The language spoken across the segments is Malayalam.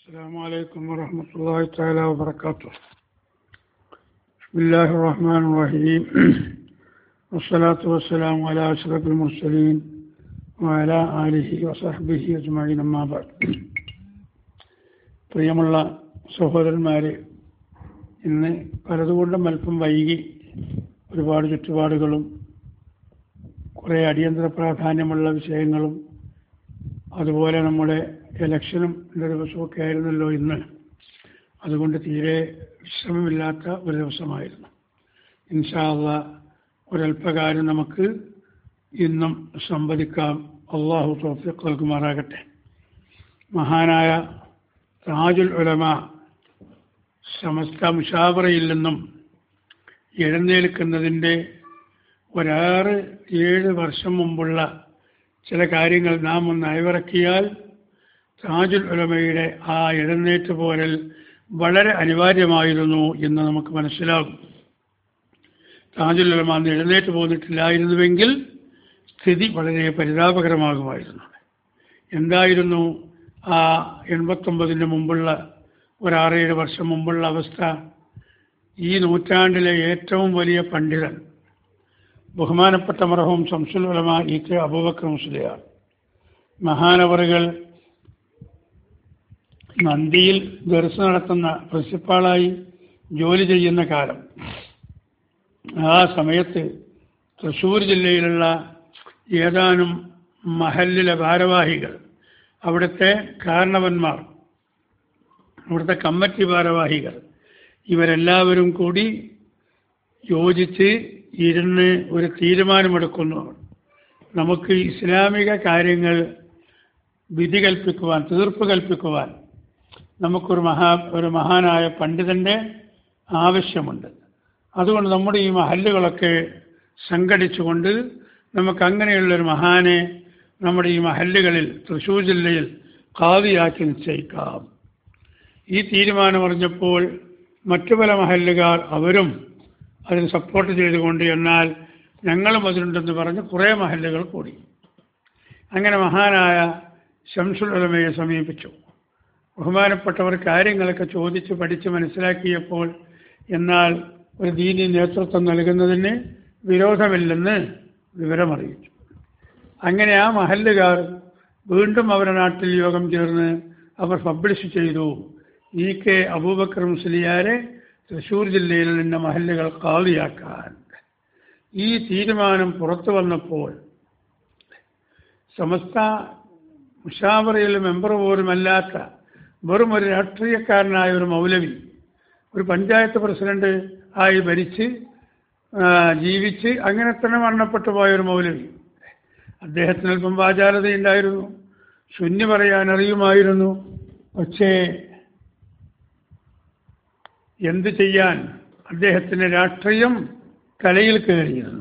السلام عليكم ورحمة الله تعالى وبركاته. بسم الله الرحمن الرحيم. والصلاة والسلام على أشرف المرسلين وعلى آله وصحبه أجمعين أما بعد. പ്രിയമുള്ള സഹോദരന്മാരെ, ഇന്ന് പലതുകൊണ്ടും അല്പം വൈകി, ഒരുപാട് ചുറ്റുപാടുകളും കുറേ അടിയന്തര പ്രാധാന്യമുള്ള വിഷയങ്ങളും അതുപോലെ നമ്മുടെ ഇലക്ഷനും ദിവസമൊക്കെ ആയിരുന്നല്ലോ ഇന്ന്. അതുകൊണ്ട് തീരെ വിശ്രമമില്ലാത്ത ഒരു ദിവസമായിരുന്നു. ഇൻഷാ അല്ലാഹ് ഒരല്പകാലം നമുക്ക് ഇന്നും സംവദിക്കാം. അള്ളാഹു തൗഫീഖ് നൽകുമാറാകട്ടെ. മഹാനായ താജുൽ ഉലമ സമസ്ത മുശാവറയിൽ നിന്നും എഴുന്നേൽക്കുന്നതിൻ്റെ 6-7 വർഷം മുമ്പുള്ള ചില കാര്യങ്ങൾ നാം ഒന്ന് അയവിറക്കിയാൽ താജുൽ ഉലമയുടെ ആ എഴുന്നേറ്റ് പോരൽ വളരെ അനിവാര്യമായിരുന്നു എന്ന് നമുക്ക് മനസ്സിലാകും. താജുൽ ഉലമ അന്ന് എഴുന്നേറ്റ് പോന്നിട്ടില്ലായിരുന്നുവെങ്കിൽ സ്ഥിതി വളരെ പരിതാപകരമാകുമായിരുന്നു. എന്തായിരുന്നു ആ 89 മുമ്പുള്ള 6-7 വർഷം മുമ്പുള്ള അവസ്ഥ? ഈ നൂറ്റാണ്ടിലെ ഏറ്റവും വലിയ പണ്ഡിതൻ ബഹുമാനപ്പെട്ട മർഹൂം ശംസുൽ ഉലമ ഇ.കെ. അബൂബക്കർ മുസ്ലിയാർ മഹാനവറുകൾ നന്ദിയിൽ ദർസ് നടത്തുന്ന പ്രിൻസിപ്പാളായി ജോലി ചെയ്യുന്ന കാലം. ആ സമയത്ത് തൃശ്ശൂർ ജില്ലയിലുള്ള ഏതാനും മഹല്ലിലെ ഭാരവാഹികൾ, അവിടുത്തെ കാരണവന്മാർ, അവിടുത്തെ കമ്മിറ്റി ഭാരവാഹികൾ, ഇവരെല്ലാവരും കൂടി യോജിച്ച് ഇരുന്ന് ഒരു തീരുമാനമെടുക്കുന്നു. നമുക്ക് ഇസ്ലാമിക കാര്യങ്ങൾ വിധി കൽപ്പിക്കുവാൻ, തീർപ്പ് കൽപ്പിക്കുവാൻ നമുക്കൊരു മഹാനായ പണ്ഡിതൻ്റെ ആവശ്യമുണ്ട്. അതുകൊണ്ട് നമ്മുടെ ഈ മഹല്ലുകളൊക്കെ സംഘടിച്ചുകൊണ്ട് നമുക്ക് അങ്ങനെയുള്ളൊരു മഹാനെ നമ്മുടെ ഈ മഹല്ലുകളിൽ തൃശ്ശൂർ ജില്ലയിൽ ഖാദിയാക്കി നിശ്ചയിക്കാം. ഈ തീരുമാനം അറിഞ്ഞപ്പോൾ മറ്റു പല മഹല്ലുകാർ അവരും അതിന് സപ്പോർട്ട് ചെയ്തുകൊണ്ട്, എന്നാൽ ഞങ്ങളും അതിലുണ്ടെന്ന് പറഞ്ഞ് കുറേ മഹല്ലുകൾ കൂടി. അങ്ങനെ മഹാനായ ശംസുൽ ഉലമയെ സമീപിച്ചു. ബഹുമാനപ്പെട്ടവർ കാര്യങ്ങളൊക്കെ ചോദിച്ച് പഠിച്ച് മനസ്സിലാക്കിയപ്പോൾ, എന്നാൽ ഒരു ദീനി നേതൃത്വം നൽകുന്നതിന് വിരോധമില്ലെന്ന് വിവരമറിയിച്ചു. അങ്ങനെ ആ മഹല്ലുകാർ വീണ്ടും അവരുടെ നാട്ടിൽ യോഗം ചേർന്ന് അവർ പബ്ലിഷ് ചെയ്തു, ഇ.കെ. അബൂബക്കർ മുസ്ലിയാരെ തൃശ്ശൂർ ജില്ലയിൽ നിന്ന് മഹല്ലുകൾ ഖാദിയാക്കാൻ. ഈ തീരുമാനം പുറത്തു വന്നപ്പോൾ സമസ്ത മുശാവറയിൽ മെമ്പർ പോലുമല്ലാത്ത വെറും ഒരു രാഷ്ട്രീയക്കാരനായ ഒരു മൗലവി, ഒരു പഞ്ചായത്ത് പ്രസിഡന്റ് ആയി ഭരിച്ച് ജീവിച്ച് അങ്ങനെ തന്നെ മരണപ്പെട്ടു പോയ ഒരു മൗലവി, അദ്ദേഹത്തിന് അല്പം വാചാലതയുണ്ടായിരുന്നു, സുന്നി പറയാൻ അറിയുമായിരുന്നു. പക്ഷേ എന്ത് ചെയ്യാൻ, അദ്ദേഹത്തിൻ്റെ രാഷ്ട്രീയം തലയിൽ കയറിയിരുന്നു.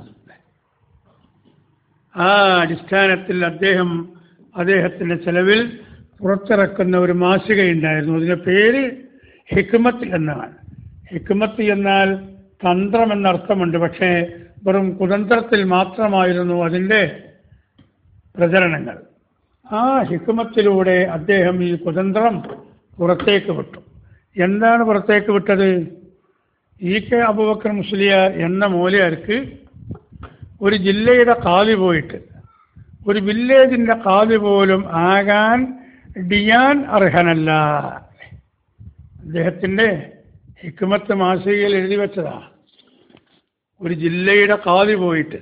ആ അടിസ്ഥാനത്തിൽ അദ്ദേഹത്തിൻ്റെ ചെലവിൽ പുറത്തിറക്കുന്ന ഒരു മാസികയുണ്ടായിരുന്നു. അതിൻ്റെ പേര് ഹിക്മത്ത് എന്നാണ്. ഹിക്മത്ത് എന്നാൽ തന്ത്രം എന്നർത്ഥമുണ്ട്. പക്ഷേ വെറും കുതന്ത്രത്തിൽ മാത്രമായിരുന്നു അതിൻ്റെ പ്രചരണങ്ങൾ. ആ ഹിക്മത്തിലൂടെ അദ്ദേഹം ഈ കുതന്ത്രം പുറത്തേക്ക് വിട്ടു. എന്താണ് പുറത്തേക്ക് വിട്ടത്? ഇ.കെ. അബൂബക്കർ മുസ്ലിയാർ എന്ന മൂലയാർക്ക് ഒരു ജില്ലയുടെ ഖാദി പോയിട്ട് ഒരു വില്ലേജിൻ്റെ ഖാദി പോലും ആകാൻ ഡിയാൻ അർഹനല്ല. അദ്ദേഹത്തിൻ്റെ ഹിക്മത്ത് മാസികയിൽ എഴുതി വെച്ചതാ. ഒരു ജില്ലയുടെ ഖാദി പോയിട്ട്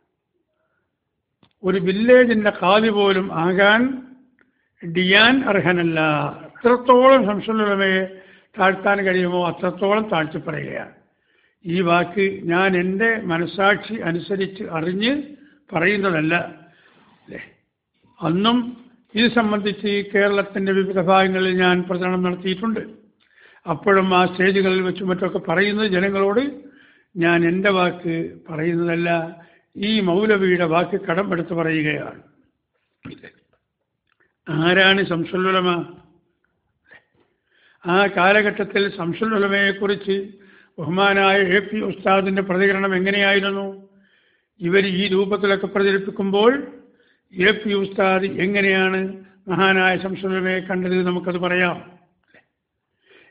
ഒരു വില്ലേജിൻ്റെ ഖാദി പോലും ആകാൻ ഡിയാൻ അർഹനല്ല. എത്രത്തോളം ശംസുൽ ഉലമയെ താഴ്ത്താൻ കഴിയുമോ അത്രത്തോളം താഴ്ത്തി പറയുകയാണ്. ഈ വാക്ക് ഞാൻ എൻ്റെ മനസാക്ഷി അനുസരിച്ച് അറിഞ്ഞ് പറയുന്നതല്ല. അന്നും ഇത് സംബന്ധിച്ച് കേരളത്തിൻ്റെ വിവിധ ഭാഗങ്ങളിൽ ഞാൻ പ്രചരണം നടത്തിയിട്ടുണ്ട്. അപ്പോഴും ആ സ്റ്റേജുകളിൽ വെച്ചും മറ്റൊക്കെ പറയുന്നത് ജനങ്ങളോട് ഞാൻ എൻ്റെ വാക്ക് പറയുന്നതല്ല, ഈ മൗലവിയുടെ വാക്ക് കടമെടുത്ത് പറയുകയാണ്. ആരാണ് ശംസുൽ ഉലമ? ആ കാലഘട്ടത്തിൽ ശംസുൽ ഉലമയെക്കുറിച്ച് ബഹുമാനായ എ.പി. ഉസ്താദിൻ്റെ പ്രതികരണം എങ്ങനെയായിരുന്നു? ഇവർ ഈ രൂപത്തിലൊക്കെ പ്രചരിപ്പിക്കുമ്പോൾ എ.പി. ഉസ്താദ് എങ്ങനെയാണ് മഹാനായ ശംസുൽ ഉലമയെ കണ്ടത് നമുക്കത് പറയാം.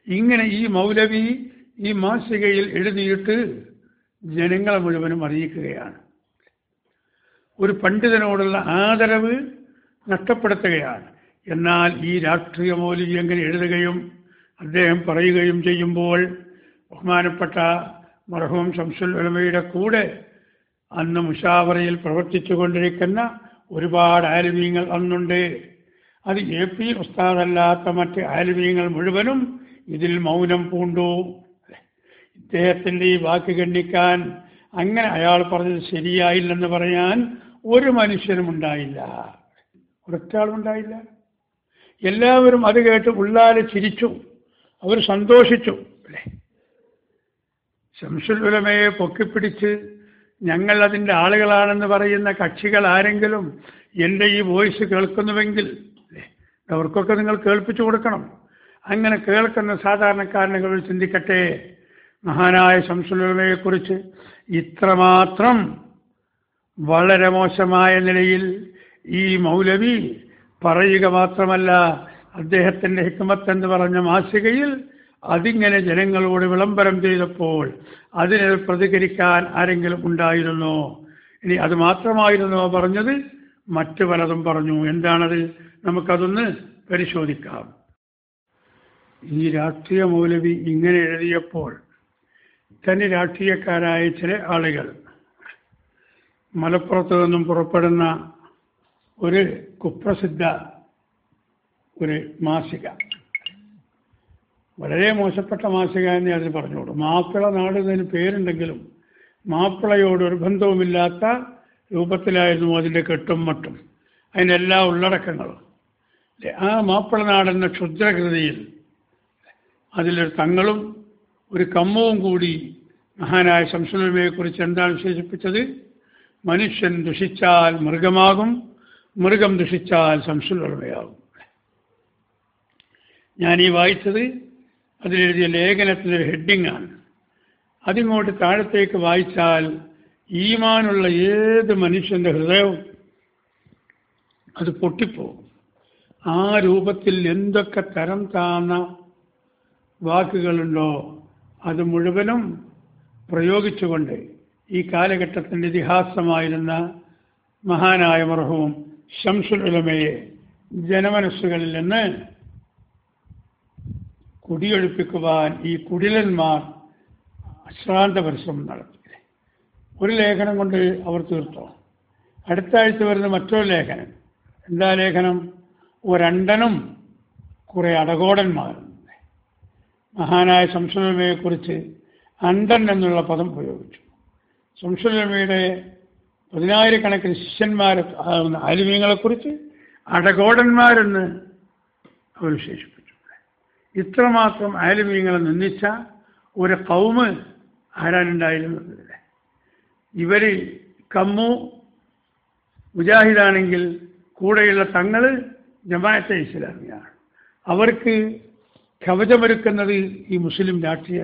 ഇങ്ങനെ ഈ മൗലവി ഈ മാസികയിൽ എഴുതിയിട്ട് ജനങ്ങളെ മുഴുവനും അറിയിക്കുകയാണ്. ഒരു പണ്ഡിതനോടുള്ള ആദരവ് നഷ്ടപ്പെടുത്തുകയാണ്. എന്നാൽ ഈ രാഷ്ട്രീയ മൗലവി അങ്ങനെ എഴുതുകയും അദ്ദേഹം പറയുകയും ചെയ്യുമ്പോൾ ബഹുമാനപ്പെട്ട മർഹൂം ശംസുൽ ഉലമയുടെ കൂടെ അന്ന് മുഷാവറയിൽ പ്രവർത്തിച്ചു കൊണ്ടിരിക്കുന്ന ഒരുപാട് ആലിമീങ്ങൾ അന്നുണ്ട്. അത് AP ഉസ്താദല്ലാത്ത മറ്റ് ആലിമീങ്ങൾ മുഴുവനും ഇതിൽ മൗനം പൂണ്ടു. ഇദ്ദേഹത്തിൻ്റെ ഈ വാക്ക് ഗണ്ണിക്കാൻ, അങ്ങനെ അയാൾ പറഞ്ഞത് ശരിയായില്ലെന്ന് പറയാൻ ഒരു മനുഷ്യനും ഉണ്ടായില്ല, ഒരൊറ്റാളുണ്ടായില്ല. എല്ലാവരും അത് കേട്ട് ഉള്ളാലെ ചിരിച്ചു, അവർ സന്തോഷിച്ചു. ശംസുൽ ഉലമയെ പൊക്കിപ്പിടിച്ച് ഞങ്ങൾ അതിൻ്റെ ആളുകളാണെന്ന് പറയുന്ന കക്ഷികൾ ആരെങ്കിലും എൻ്റെ ഈ വോയിസ് കേൾക്കുന്നുവെങ്കിൽ അവർക്കൊക്കെ നിങ്ങൾ കേൾപ്പിച്ചു കൊടുക്കണം. അങ്ങനെ കേൾക്കുന്ന സാധാരണക്കാരനുകൾ ചിന്തിക്കട്ടെ, മഹാനായ ശംസുൽ ഉലമയെക്കുറിച്ച് ഇത്രമാത്രം വളരെ മോശമായ നിലയിൽ ഈ മൗലവി പറയുക മാത്രമല്ല, അദ്ദേഹത്തിൻ്റെ ഹിക്മത്ത് എന്ന് പറഞ്ഞ മാസികയിൽ അതിങ്ങനെ ജനങ്ങളോട് വിളംബരം ചെയ്തപ്പോൾ അതിനെ പ്രതികരിക്കാൻ ആരെങ്കിലും ഉണ്ടായിരുന്നോ? ഇനി അത് മാത്രമായിരുന്നോ പറഞ്ഞത്? മറ്റു പലതും പറഞ്ഞു. എന്താണത്? നമുക്കതൊന്ന് പരിശോധിക്കാം. ഈ രാഷ്ട്രീയ മൗലവി ഇങ്ങനെ എഴുതിയപ്പോൾ തന്നെ രാഷ്ട്രീയക്കാരായ ചില ആളുകൾ മലപ്പുറത്ത് നിന്നും പുറപ്പെടുന്ന ഒരു കുപ്രസിദ്ധ ഒരു മാസിക, വളരെ മോശപ്പെട്ട മാസിക എന്ന് അതിന് പറഞ്ഞോളൂ. മാപ്പിള നാട് എന്നതിന് പേരുണ്ടെങ്കിലും മാപ്പിളയോട് ഒരു ബന്ധവുമില്ലാത്ത രൂപത്തിലായിരുന്നു അതിൻ്റെ കെട്ടും മട്ടും, അതിൻ്റെ എല്ലാ ഉള്ളടക്കങ്ങളും. ആ മാപ്പിള നാടെന്ന ക്ഷുദ്രകൃതിയിൽ അതിലൊരു തങ്ങളും ഒരു കമ്മവും കൂടി മഹാനായ ശംസുൽ ഉലമയെക്കുറിച്ച് എന്താണ് വിശേഷിപ്പിച്ചത്? മനുഷ്യൻ ദുഷിച്ചാൽ മൃഗമാകും, മൃഗം ദുഷിച്ചാൽ ശംസുൽ ഉലമയാകും. ഞാനീ വായിച്ചത് അതിലെഴുതിയ ലേഖനത്തിൻ്റെ ഹെഡിങ് ആണ്. അതിങ്ങോട്ട് താഴത്തേക്ക് വായിച്ചാൽ ഈമാനുള്ള ഏത് മനുഷ്യൻ്റെ ഹൃദയവും അത് പൊട്ടിപ്പോകും. ആ രൂപത്തിൽ എന്തൊക്കെ തരം താന്ന വാക്കുകളുണ്ടോ അത് മുഴുവനും പ്രയോഗിച്ചുകൊണ്ട് ഈ കാലഘട്ടത്തിൻ്റെ ഇതിഹാസമായിരുന്ന മഹാനായ മർഹൂം ശംസുൽ ഉലമയെ ജനമനസ്സുകളിൽ നിന്ന് കുടിയൊഴിപ്പിക്കുവാൻ ഈ കുടിലന്മാർ അശ്രാന്ത പരിശ്രമം നടത്തി. ഒരു ലേഖനം കൊണ്ട് അവർ തീർത്തോ? അടുത്ത ആഴ്ച വരുന്ന മറ്റൊരു ലേഖനം. എന്താ ലേഖനം? ഒരണ്ടനും കുറെ അടകോടന്മാരും. മഹാനായ ശംസുൽ ഉലമയെക്കുറിച്ച് അണ്ടൻ എന്നുള്ള പദം പ്രയോഗിച്ചു. ശംസുൽ ഉലമയുടെ 10,000-കണക്കിന് ശിഷ്യന്മാരെ ആലിമീങ്ങളെക്കുറിച്ച് അടകോടന്മാരെന്ന് അവർ വിശേഷിപ്പിച്ചു. ഇത്രമാത്രം ആലിമീങ്ങളെ നിന്ദിച്ച ഒരു കൗമ് ആരാനുണ്ടായിരുന്നത്? ഇവർ കമ്മു മുജാഹിദാണെങ്കിൽ കൂടെയുള്ള തങ്ങൾ ജമാഅത്തെ ഇസ്ലാമിയാണ്. അവർക്ക് കവചമൊരുക്കുന്നത് ഈ മുസ്ലിം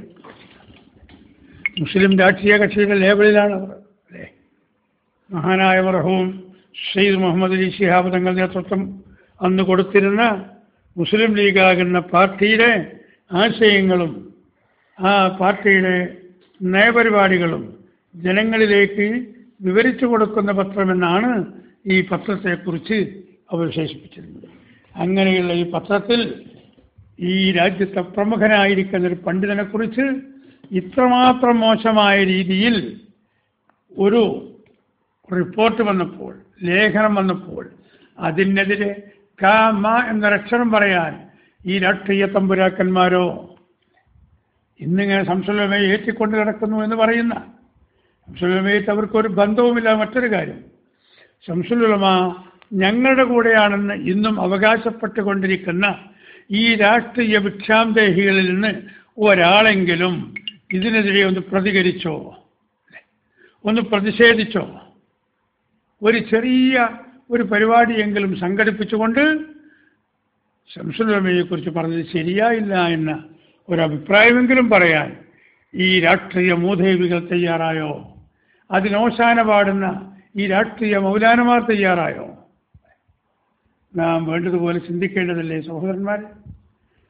രാഷ്ട്രീയ കക്ഷിയുടെ ലേബലിലാണ് അവർ. അല്ലേ? മഹാനായ മർഹൂം സയ്യിദ് മുഹമ്മദ് അലി ശിഹാബ് തങ്ങൾ നേതൃത്വം അന്ന് കൊടുത്തിരുന്ന മുസ്ലിം ലീഗാകുന്ന പാർട്ടിയുടെ ആശയങ്ങളും ആ പാർട്ടിയുടെ നയപരിപാടികളും ജനങ്ങളിലേക്ക് വിവരിച്ചു കൊടുക്കുന്ന പത്രമെന്നാണ് ഈ പത്രത്തെക്കുറിച്ച് അവർ വിശേഷിപ്പിച്ചിരുന്നത്. അങ്ങനെയുള്ള ഈ പത്രത്തിൽ ഈ രാജ്യത്തെ പ്രമുഖനായിരിക്കുന്ന ഒരു പണ്ഡിതനെക്കുറിച്ച് ഇത്രമാത്രം മോശമായ രീതിയിൽ ഒരു റിപ്പോർട്ട് വന്നപ്പോൾ, ലേഖനം വന്നപ്പോൾ അതിനെതിരെ കാമ എന്നൊരക്ഷരം പറയാൻ ഈ രാഷ്ട്രീയ തമ്പുരാക്കന്മാരോ ഇന്നിങ്ങനെ ശംസുൽ ഉലമയെ ഏറ്റിക്കൊണ്ട് കിടക്കുന്നു എന്ന് പറയുന്ന, ശംസുൽ ഉലമയായിട്ട് അവർക്കൊരു ബന്ധവുമില്ല. മറ്റൊരു കാര്യം, ശംസുൽ ഉലമ ഞങ്ങളുടെ കൂടെയാണെന്ന് ഇന്നും അവകാശപ്പെട്ടുകൊണ്ടിരിക്കുന്ന ഈ രാഷ്ട്രീയ ഭിക്ഷാന്തേഹികളിൽ നിന്ന് ഒരാളെങ്കിലും ഇതിനെതിരെ ഒന്ന് പ്രതികരിച്ചോ, ഒന്ന് പ്രതിഷേധിച്ചോ? ഒരു ചെറിയ ഒരു പരിപാടിയെങ്കിലും സംഘടിപ്പിച്ചുകൊണ്ട് ശംസുൽ ഉലമയെക്കുറിച്ച് പറഞ്ഞത് ശരിയായില്ല എന്ന ഒരഭിപ്രായമെങ്കിലും പറയാൻ ഈ രാഷ്ട്രീയ മൂദേവികൾ തയ്യാറായോ? അതിനോശാന പാടുന്ന ഈ രാഷ്ട്രീയ മൗലാനമാർ തയ്യാറായോ? നാം വേണ്ടതുപോലെ ചിന്തിക്കേണ്ടതല്ലേ സഹോദരന്മാർ?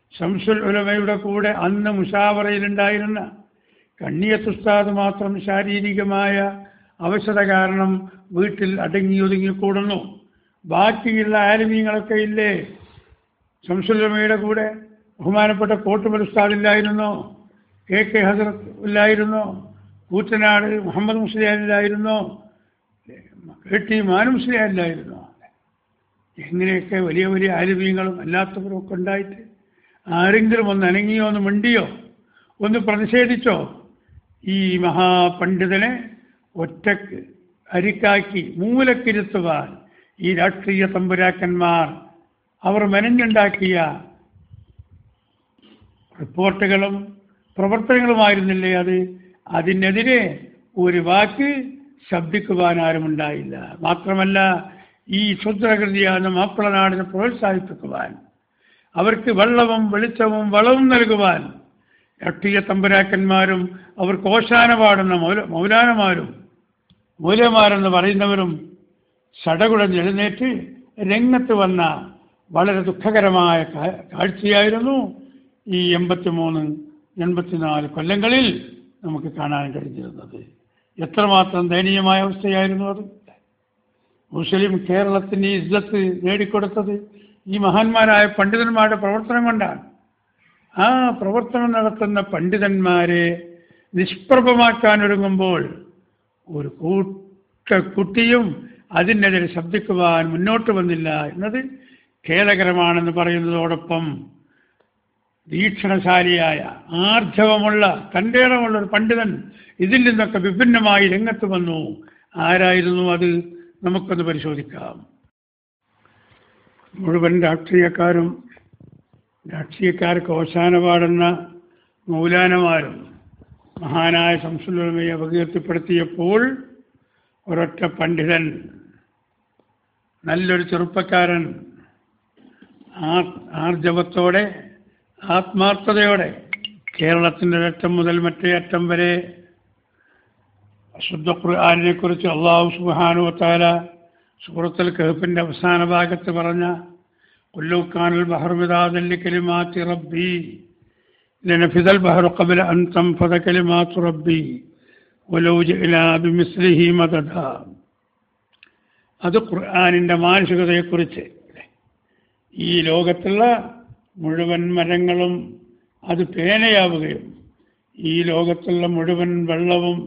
ശംസുൽ ഉലമയുടെ കൂടെ അന്ന് മുശാവറയിലുണ്ടായിരുന്ന കണ്ണിയത്ത് ഉസ്താദ് മാത്രം ശാരീരികമായ അവശത കാരണം വീട്ടിൽ അടങ്ങി കൂടുന്നു. ബാക്കിയുള്ള ആലിമീങ്ങളൊക്കെ ഇല്ലേ ശംസുൽ ഉലമയുടെ കൂടെ? ബഹുമാനപ്പെട്ട കോട്ടുമൽ ഉസ്താദ് ഇല്ലായിരുന്നോ? കെ ഹസരത്ത് ഇല്ലായിരുന്നോ? കൂറ്റനാട് മുഹമ്മദ് മുസ്ലിയാർ ഇല്ലായിരുന്നോ? ടി മാനു മുസ്ലിയാർ ഇല്ലായിരുന്നോ? എങ്ങനെയൊക്കെ വലിയ വലിയ ആലിമീങ്ങളും അല്ലാത്തവരും ഒക്കെ ഉണ്ടായിട്ട് ആരെങ്കിലും ഒന്ന് അനങ്ങിയോ, ഒന്ന് മിണ്ടിയോ, ഒന്ന് പ്രതിഷേധിച്ചോ? ഈ മഹാപണ്ഡിതനെ ഒറ്റക്ക് അരിക്കാക്കി മൂലക്കിരുത്തുവാൻ ഈ രാഷ്ട്രീയ തമ്പുരാക്കന്മാർ അവർ മെനഞ്ഞുണ്ടാക്കിയ റിപ്പോർട്ടുകളും പ്രവർത്തനങ്ങളുമായിരുന്നില്ലേ അത്? അതിനെതിരെ ഒരു വാക്ക് ശബ്ദിക്കുവാൻ ആരുമുണ്ടായില്ല. മാത്രമല്ല ഈ ക്ഷുദ്രകൃതിയായ മാപ്പിളനാടിനെ പ്രോത്സാഹിപ്പിക്കുവാൻ, അവർക്ക് വെള്ളവും വെളിച്ചവും വളവും നൽകുവാൻ രാഷ്ട്രീയ തമ്പുരാക്കന്മാരും അവർക്ക് ഓശാന പാടുന്ന മൗലമാരെന്ന് പറയുന്നവരും സടകുടഞ്ഞെഴുന്നേറ്റ് രംഗത്ത് വന്ന വളരെ ദുഃഖകരമായ കാഴ്ചയായിരുന്നു ഈ 83-84 കൊല്ലങ്ങളിൽ നമുക്ക് കാണാൻ കഴിഞ്ഞിരുന്നത്. എത്രമാത്രം ദയനീയമായ അവസ്ഥയായിരുന്നു അത്. മുസ്ലിം കേരളത്തിന് ഈ ഇസ്സത്ത് നേടിക്കൊടുത്തത് ഈ മഹാന്മാരായ പണ്ഡിതന്മാരുടെ പ്രവർത്തനം കൊണ്ടാണ്. ആ പ്രവർത്തനം നടത്തുന്ന പണ്ഡിതന്മാരെ നിഷ്പ്രഭമാക്കാനൊരുങ്ങുമ്പോൾ ഒരു കുട്ടിയും അതിനെതിരെ ശബ്ദിക്കുവാൻ മുന്നോട്ട് വന്നില്ല എന്നത് ഖേദകരമാണെന്ന് പറയുന്നതോടൊപ്പം വീക്ഷണശാലിയായ ആർജവമുള്ള തൻ്റെടമുള്ള ഒരു പണ്ഡിതൻ ഇതിൽ നിന്നൊക്കെ വിഭിന്നമായി രംഗത്ത് വന്നു. ആരായിരുന്നു അത്? നമുക്കൊന്ന് പരിശോധിക്കാം. മുഴുവൻ രാഷ്ട്രീയക്കാർക്ക് ഓശാന പാടുന്ന മൗലാനമാരും മഹാനായ ശംസുൽ ഉലമയെ അപകീർത്തിപ്പെടുത്തിയപ്പോൾ ഒരൊറ്റ പണ്ഡിതൻ, നല്ലൊരു ചെറുപ്പക്കാരൻ ആർജവത്തോടെ ആത്മാർത്ഥതയോടെ കേരളത്തിൻ്റെ ഒരറ്റം മുതൽ മറ്റേ അറ്റം വരെ ശുദ്ധ ഖുർആനിനെ കുറിച്ച് അല്ലാഹു സുബ്ഹാനഹു വ തആല സൂറത്തുൽ കഹ്ഫിന്റെ അവസാന ഭാഗത്ത് പറഞ്ഞ ഖുല്ലു കാനൽ ബഹറു മിദാദൻ ലികലിമാതി റബ്ബി ലനഫിദൽ ബഹറു ഖബ്ല അൻ തൻഫദ കലിമാതു റബ്ബി വലൗ ജഅനാ ബിമിസ്ലിഹി മദദ. അത് ഖുർആനിൻ്റെ മാനുഷികതയെക്കുറിച്ച്. ഈ ലോകത്തുള്ള മുഴുവൻ മരങ്ങളും അത് പേനയാവുകയും ഈ ലോകത്തുള്ള മുഴുവൻ വെള്ളവും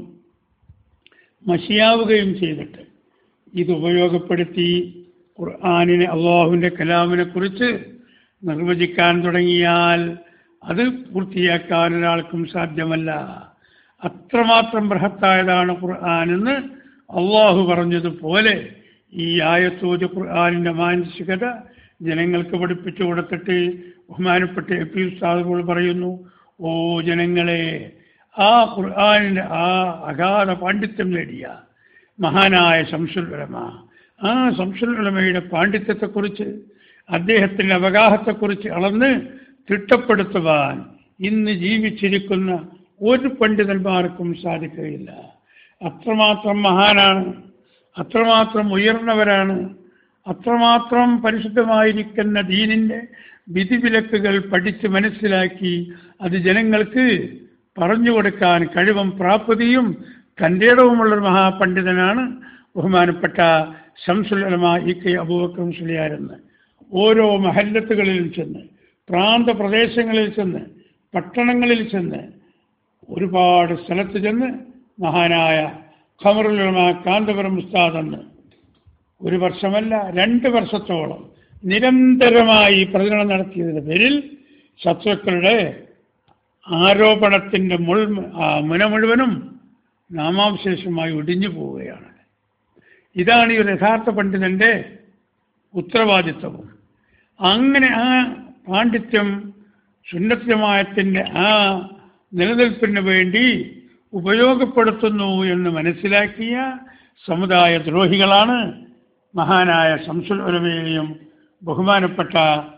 മഷിയാവുകയും ചെയ്തിട്ട് ഇത് ഉപയോഗപ്പെടുത്തി ഖുർആനിനെ, അള്ളാഹുവിൻ്റെ കലാമിനെ കുറിച്ച് നിർവചിക്കാൻ തുടങ്ങിയാൽ അത് പൂർത്തിയാക്കാൻ ഒരാൾക്കും സാധ്യമല്ല. അത്രമാത്രം ബൃഹത്തായതാണ് ഖുർആൻ എന്ന് അള്ളാഹു പറഞ്ഞതുപോലെ ഈ ആയത്തോത് ഖുർആനിൻ്റെ മാനസികത ജനങ്ങൾക്ക് പഠിപ്പിച്ചു കൊടുത്തിട്ട് ബഹുമാനപ്പെട്ട എ.പി. ഉസ്താദുകൾ പറയുന്നു, ഓ ജനങ്ങളെ, ആ ഖുർആനിൻ്റെ ആ അഗാധ പാണ്ഡിത്യം നേടിയ മഹാനായ ശംസുൽ ഉലമ, ആ ശംസുൽ ഉലമയുടെ പാണ്ഡിത്യത്തെക്കുറിച്ച്, അദ്ദേഹത്തിൻ്റെ അവഗാഹത്തെക്കുറിച്ച് അളന്ന് തിട്ടപ്പെടുത്തുവാൻ ഇന്ന് ജീവിച്ചിരിക്കുന്ന ഒരു പണ്ഡിതന്മാർക്കും സാധിക്കുകയില്ല. അത്രമാത്രം മഹാനാണ്, അത്രമാത്രം ഉയർന്നവരാണ്, അത്രമാത്രം പരിശുദ്ധമായിരിക്കുന്ന ദീനിൻ്റെ വിധിവിലക്കുകൾ പഠിച്ച് മനസ്സിലാക്കി അത് ജനങ്ങൾക്ക് പറഞ്ഞു കൊടുക്കാൻ കഴിവും പ്രാപ്തിയും തൻ്റെടവുമുള്ളൊരു മഹാപണ്ഡിതനാണ് ബഹുമാനപ്പെട്ട ശംസുൽ ഉലമ ഇ.കെ. അബൂബക്കർ മുസ്ലിയാരെന്ന്. ഓരോ മഹല്ലത്തുകളിലും ചെന്ന്, പ്രാന്തപ്രദേശങ്ങളിൽ ചെന്ന്, പട്ടണങ്ങളിൽ ചെന്ന്, ഒരുപാട് സ്ഥലത്ത് ചെന്ന് മഹാനായ ഖമറുൽ ഉലമ കാന്തപുരം ഉസ്താദെന്ന് 1 വർഷമല്ല 2 വർഷത്തോളം നിരന്തരമായി പ്രചരണം നടത്തിയതിൻ്റെ പേരിൽ ശത്രുക്കളുടെ ആരോപണത്തിൻ്റെ മുന മുഴുവനും നാമാവശേഷമായി ഒടിഞ്ഞു പോവുകയാണ്. ഇതാണ് ഈ യഥാർത്ഥ പണ്ഡിതൻ്റെ ഉത്തരവാദിത്വവും. അങ്ങനെ ആ പാണ്ഡിത്യം സുന്നത്ത് ജമാഅത്തിൻ്റെ ആ നിലനിൽപ്പിന് വേണ്ടി ഉപയോഗപ്പെടുത്തുന്നു എന്ന് മനസ്സിലാക്കിയ സമുദായ ദ്രോഹികളാണ് മഹാനായ ശംസുൽ ഉലമയെയും ബഹുമാനപ്പെട്ട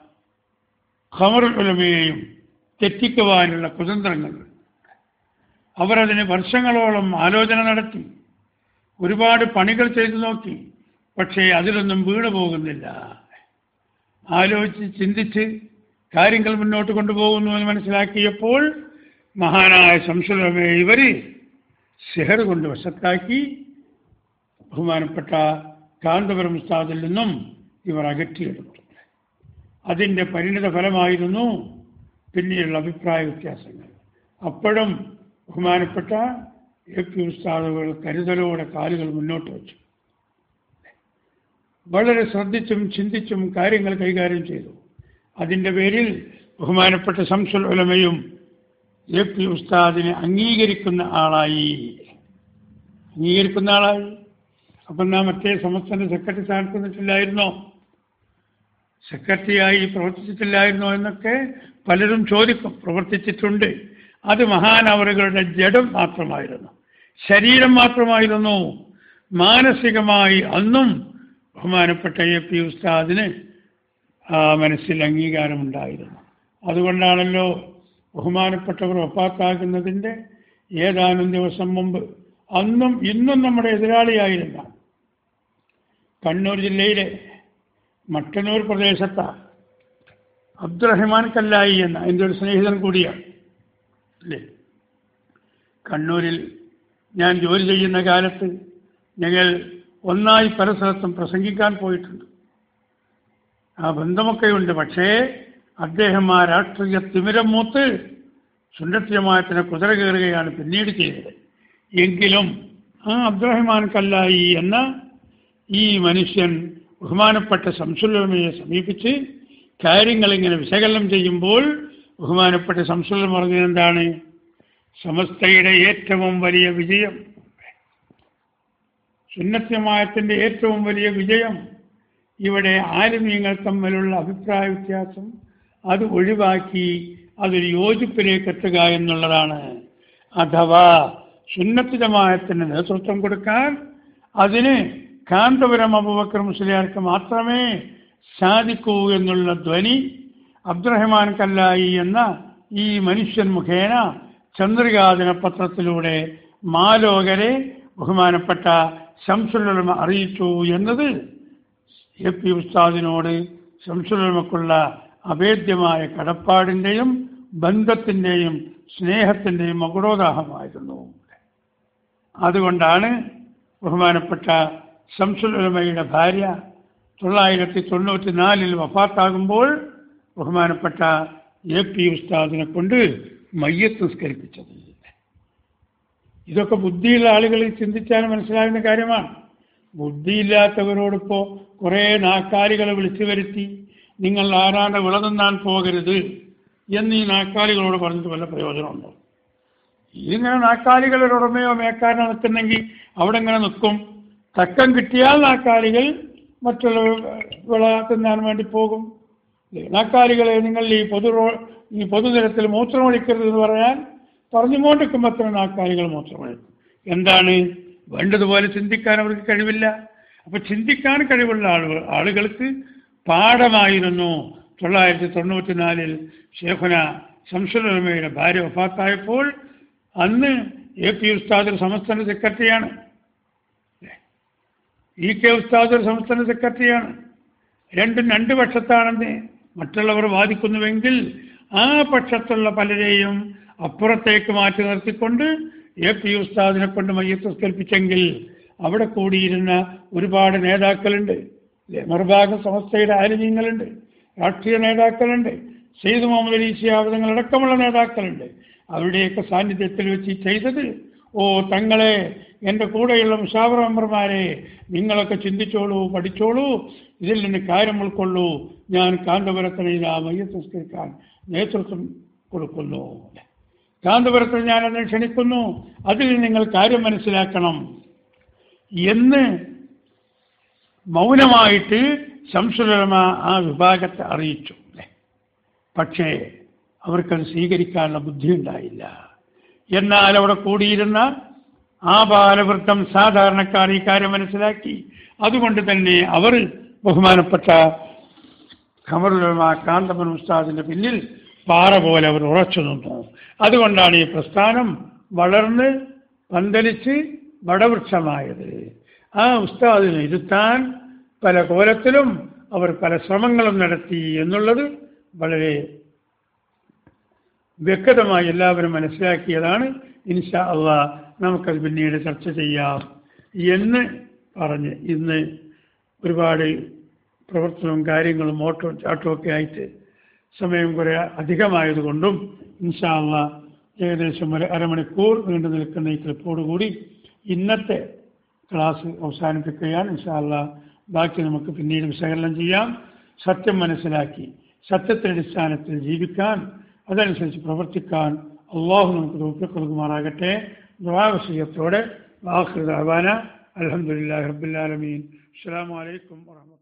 ഖമറുൽ ഉലമയെയും തെറ്റിക്കുവാനുള്ള കുതന്ത്രങ്ങൾ. അവരതിന് വർഷങ്ങളോളം ആലോചന നടത്തി, ഒരുപാട് പണികൾ ചെയ്തു നോക്കി, പക്ഷേ അതിലൊന്നും വീണു പോകുന്നില്ല. ആലോചിച്ച് ചിന്തിച്ച് കാര്യങ്ങൾ മുന്നോട്ട് കൊണ്ടുപോകുന്നു എന്ന് മനസ്സിലാക്കിയപ്പോൾ മഹാനായ ശംസുലമയെ ഇവർ സിഹർ കൊണ്ട് വശത്താക്കി ബഹുമാനപ്പെട്ട കാന്തപുരം ഉസ്താദിൽ നിന്നും ഇവർ അകറ്റിയെടുത്തു. അതിൻ്റെ പരിണിത ഫലമായിരുന്നു പിന്നീടുള്ള അഭിപ്രായ വ്യത്യാസങ്ങൾ. അപ്പോഴും ബഹുമാനപ്പെട്ട എ പി ഉസ്താദുകൾ കരുതലോടെ കാലുകൾ മുന്നോട്ട് വച്ചു. വളരെ ശ്രദ്ധിച്ചും ചിന്തിച്ചും കാര്യങ്ങൾ കൈകാര്യം ചെയ്തു. അതിൻ്റെ പേരിൽ ബഹുമാനപ്പെട്ട ശംസുൽ ഉലമയും എ പി ഉസ്താദിനെ അംഗീകരിക്കുന്ന ആളായി. അപ്പം നാം മറ്റേ സമസ്തന്റെ സെക്രട്ടറി സ്ഥാനത്ത് നിന്നിട്ടില്ലായിരുന്നോ, സെക്രട്ടറിയായി പ്രവർത്തിച്ചിട്ടില്ലായിരുന്നോ എന്നൊക്കെ പലരും ചോദിക്കും. പ്രവർത്തിച്ചിട്ടുണ്ട്. അത് മഹാനവറുകളുടെ ജഡം മാത്രമായിരുന്നു, ശരീരം മാത്രമായിരുന്നു. മാനസികമായി അന്നും ബഹുമാനപ്പെട്ട എ പി ഉസ്താദിന് മനസ്സിൽ അംഗീകാരമുണ്ടായിരുന്നു. അതുകൊണ്ടാണല്ലോ ബഹുമാനപ്പെട്ടവർ വഫാത്താകുന്നതിൻ്റെ ഏതാനും ദിവസം മുമ്പ് അന്നും ഇന്നും നമ്മുടെ എതിരാളിയായിരുന്ന കണ്ണൂർ ജില്ലയിലെ മട്ടന്നൂർ പ്രദേശത്ത അബ്ദുറഹ്മാൻ കല്ലായി എന്ന എൻ്റെ ഒരു സ്നേഹിതൻ കൂടിയാണ് അല്ലേ. കണ്ണൂരിൽ ഞാൻ ജോലി ചെയ്യുന്ന കാലത്ത് ഞങ്ങൾ ഒന്നായി പല സ്ഥലത്തും പ്രസംഗിക്കാൻ പോയിട്ടുണ്ട്. ആ ബന്ധമൊക്കെയുണ്ട്. പക്ഷേ അദ്ദേഹം ആ രാഷ്ട്രീയ തിമിരം മൂത്ത് സുന്നത്തിയമായത്തിനെ കുതിര കയറുകയാണ് പിന്നീട് ചെയ്തത്. എങ്കിലും ആ അബ്ദുറഹ്മാൻ കല്ലായി എന്ന ഈ മനുഷ്യൻ ബഹുമാനപ്പെട്ട ശംസുലുലമയെ സമീപിച്ച് കാര്യങ്ങളിങ്ങനെ വിശകലനം ചെയ്യുമ്പോൾ ബഹുമാനപ്പെട്ട ശംസുലുലമ പറഞ്ഞത് എന്താണ്? സമസ്തയുടെ ഏറ്റവും വലിയ വിജയം, സുന്നത്തിയമായത്തിൻ്റെ ഏറ്റവും വലിയ വിജയം ഇവിടെ ആലിമീങ്ങൾ തമ്മിലുള്ള അഭിപ്രായ വ്യത്യാസം അത് ഒഴിവാക്കി അതൊരു യോജിപ്പിലേക്ക് എത്തുക എന്നുള്ളതാണ്. അഥവാ സുന്നത്ത് ജമാഅത്തിന് നേതൃത്വം കൊടുക്കാൻ അതിന് കാന്തപുരം അബൂബക്കർ മുസ്ലിയാർക്ക് മാത്രമേ സാധിക്കൂ എന്നുള്ള ധ്വനി അബ്ദുറഹ്മാൻ കല്ലായി എന്ന ഈ മനുഷ്യൻ മുഖേന ചന്ദ്രികാദിന പത്രത്തിലൂടെ മാലോകരെ ബഹുമാനപ്പെട്ട ശംസുലുലമ അറിയിച്ചു എന്നത് എ പി ഉസ്താദിനോട് ശംസുലുലമക്കുള്ള അഭേദ്യമായ കടപ്പാടിൻ്റെയും ബന്ധത്തിൻ്റെയും സ്നേഹത്തിൻ്റെയും മകുടോദാഹമായിരുന്നു. അതുകൊണ്ടാണ് ബഹുമാനപ്പെട്ട ശംസുലുലമയുടെ ഭാര്യ 1994 വഫാത്താകുമ്പോൾ ബഹുമാനപ്പെട്ട എ പി ഉസ്താദിനെ കൊണ്ട് മയ്യത്ത് നിസ്കരിപ്പിച്ചത്. ഇതൊക്കെ ബുദ്ധിയുള്ള ആളുകൾ ചിന്തിച്ചാൽ മനസ്സിലാകുന്ന കാര്യമാണ്. ബുദ്ധിയില്ലാത്തവരോടിപ്പോൾ കുറേ നാക്കാലികളെ വിളിച്ചു വരുത്തി നിങ്ങൾ ആരാണ്ട് വിളനിന്നാൻ പോകരുത് എന്ന് ഈ നാക്കാലികളോട് പറഞ്ഞിട്ട് വല്ല പ്രയോജനമുണ്ടോ? ഇതിങ്ങനെ നാക്കാലികളുടെ ഉടമയോ മേക്കാരനോ നിൽക്കുന്നെങ്കിൽ അവിടെ ഇങ്ങനെ നിൽക്കും. തക്കം കിട്ടിയാൽ നാക്കാലികൾ മറ്റുള്ള വിള തിന്നാൻ വേണ്ടി പോകും. നാക്കാലികളെ നിങ്ങൾ ഈ പൊതുനിരത്തിൽ മൂത്രമൊഴിക്കരുത് എന്ന് പറയാൻ പറഞ്ഞുകൊണ്ടിരിക്കുമ്പോൾ അത്ര നാക്കാലികൾ മൂത്രമൊഴിക്കും. എന്താണ് വേണ്ടതുപോലെ ചിന്തിക്കാൻ അവർക്ക് കഴിവില്ല. അപ്പൊ ചിന്തിക്കാൻ കഴിവുള്ള ആളുകൾക്ക് പാഠമായിരുന്നു 1994 ഷേഖുന ശംസുലുലമയുടെ ഭാര്യ വഫാത്തായപ്പോൾ അന്ന് എ പി ഉസ്താദ് സമസ്തന്റെ സെക്രട്ടറിയാണ്, ഇ കെ ഉസ്താദ് സംസ്ഥാന സെക്രട്ടറിയാണ്. രണ്ടും രണ്ട് പക്ഷത്താണെന്ന് മറ്റുള്ളവർ വാദിക്കുന്നുവെങ്കിൽ ആ പക്ഷത്തുള്ള പലരെയും അപ്പുറത്തേക്ക് മാറ്റി നിർത്തിക്കൊണ്ട് എ പി ഉസ്താദിനെ കൊണ്ട് മയ്യത്ത് നിസ്കരിപ്പിച്ചെങ്കിൽ അവിടെ കൂടിയിരുന്ന ഒരുപാട് നേതാക്കളുണ്ട്. മറുഭാഗം സമസ്തയുടെ ആലിമീങ്ങളുണ്ട്, രാഷ്ട്രീയ നേതാക്കളുണ്ട്, സെയ്ദ് മുഹമ്മദ് അലി ശിഹാബ് നേതാക്കളുണ്ട്. അവരുടെയൊക്കെ സാന്നിധ്യത്തിൽ വെച്ച് ചെയ്തത്, ഓ തങ്ങളെ, എൻ്റെ കൂടെയുള്ള മുഷാവറ മെമ്പർമാരെ, നിങ്ങളൊക്കെ ചിന്തിച്ചോളൂ, പഠിച്ചോളൂ, ഇതിൽ നിന്ന് കാര്യം ഉൾക്കൊള്ളൂ. ഞാൻ കാന്തപുരത്തിന് ഇതാ മയ്യത്ത് നിസ്കരിക്കാൻ നേതൃത്വം കൊടുക്കുന്നു, കാന്തപുരത്തിൽ ഞാനതിനെ ക്ഷണിക്കുന്നു, അതിൽ നിങ്ങൾ കാര്യം മനസ്സിലാക്കണം എന്ന് മൗനമായിട്ട് ശംസുലുലമ ആ വിഭാഗത്തെ അറിയിച്ചു. പക്ഷേ അവർക്കത് സ്വീകരിക്കാനുള്ള ബുദ്ധിയുണ്ടായില്ല. എന്നാൽ അവിടെ കൂടിയിരുന്ന ആ ബാലവൃത്തം സാധാരണക്കാർ ഈ കാര്യം മനസ്സിലാക്കി. അതുകൊണ്ട് തന്നെ അവർ ബഹുമാനപ്പെട്ട ഖമറുലുലമ കാന്തപുരം ഉസ്താദിന്റെ പിന്നിൽ പാറ പോലെ അവർ ഉറച്ചു നിന്നു. അതുകൊണ്ടാണ് ഈ പ്രസ്ഥാനം വളർന്ന് പന്തലിച്ച് വടവൃക്ഷമായത്. ആ ഉസ്താദിനെ ഇരുത്താൻ പല കോലത്തിലും അവർ പല ശ്രമങ്ങളും നടത്തി എന്നുള്ളത് വളരെ വ്യക്തമായി എല്ലാവരും മനസ്സിലാക്കിയതാണ്. ഇൻഷാ അള്ളാഹ് നമുക്കത് പിന്നീട് ചർച്ച ചെയ്യാം എന്ന് പറഞ്ഞ് ഇന്ന് ഒരുപാട് പ്രവർത്തനവും കാര്യങ്ങളും ഓട്ടവും ചാട്ടവും ഒക്കെ ആയിട്ട് സമയം കുറെ അധികമായതുകൊണ്ടും ഇൻഷാ അള്ളാഹ് ഏകദേശം ഒരു അരമണിക്കൂർ നീണ്ടു നിൽക്കുന്ന ഈ ക്ലിപ്പോടുകൂടി ഇന്നത്തെ ക്ലാസ് അവസാനിപ്പിക്കുകയാണ്. ഇൻഷാ അള്ളാഹ് ബാക്കി നമുക്ക് പിന്നീട് വിശകലനം ചെയ്യാം. സത്യം മനസ്സിലാക്കി സത്യത്തിന്റെ അടിസ്ഥാനത്തിൽ ജീവിക്കാൻ അതനുസരിച്ച് പ്രവർത്തിക്കാൻ അള്ളാഹു നമുക്ക് തൗഫീഖ് നൽകുമാറാകട്ടെ. ദുആ വസിയ്യത്തോടെ ആഖിറു ദഅവാന അൽഹംദുലില്ലാഹി റബ്ബിൽ ആലമീൻ. അസ്സലാമു അലൈക്കും വറഹ്മത്തുള്ളാഹി.